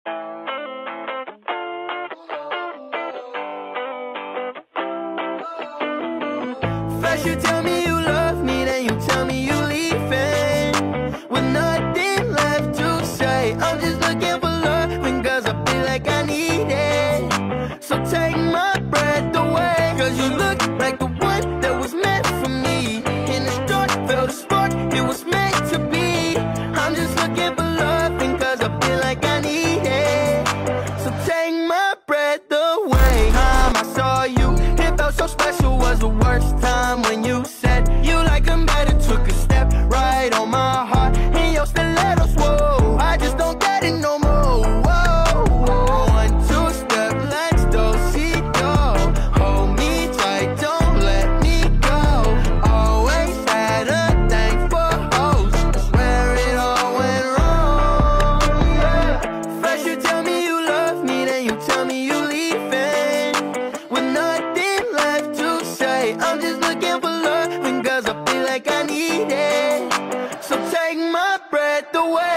First you tell me you love me, then you tell me you leaving with nothing left to say. I'm just looking for loving, cause I feel like I need it. So take my breath away, cause you look like the one that was meant for me. In the dark, felt a spark, it was meant to be. I'm just looking for loving, cause I feel like I need it. So take my breath away. Time I saw you, it felt so special, was the worst time when you said you like them better. Took a step right on my heart, and your stilettos, whoa, I just don't get it no more. Whoa, whoa. 1, 2 step, let's do-si-do. Hold me tight, don't let me go. Always had a thing for hoes, that's where it all went wrong, yeah. First you tell me you love me, then you tell me you leaving with nothing left to say. I'm just looking for loving, cause I feel like I need it. So take my breath away.